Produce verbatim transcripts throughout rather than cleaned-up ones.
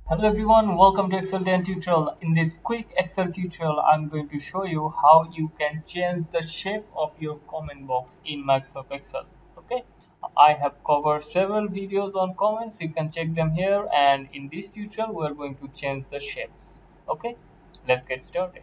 Hello everyone, welcome to Excel ten tutorial. In this quick Excel tutorial, I'm going to show you how you can change the shape of your comment box in Microsoft Excel. Okay, I have covered several videos on comments. You can check them here, and in this tutorial, we're going to change the shapes. Okay, let's get started.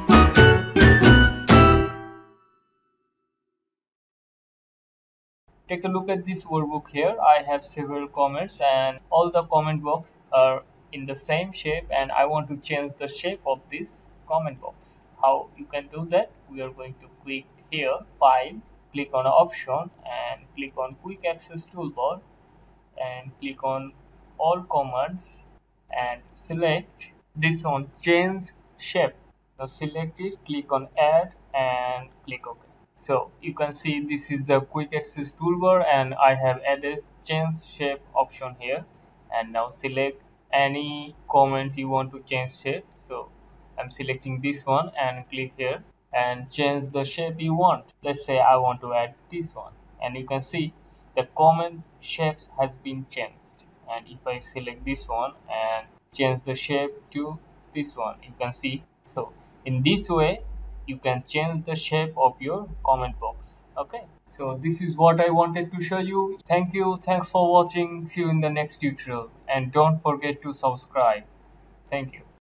Take a look at this workbook here. I have several comments and all the comment box are in the same shape, and I want to change the shape of this comment box. How you can do that? We are going to click here, file, click on option and click on quick access toolbar and click on all commands and select this one, change shape. Now select it, click on add and click OK. So you can see this is the quick access toolbar, and I have added change shape option here. And now select any comment you want to change shape. So I'm selecting this one and click here and change the shape you want. Let's say I want to add this one, and you can see the comment shapes has been changed. And if I select this one and change the shape to this one, you can see. So in this way you can change the shape of your comment box. Okay, so this is what I wanted to show you. Thank you, thanks for watching. See you in the next tutorial, and don't forget to subscribe. Thank you.